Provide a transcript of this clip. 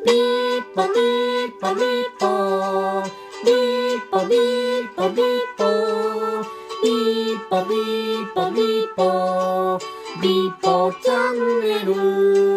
ピーポピーポピーポピーポピーポピーポピーポピーポピーポビーポチャンネル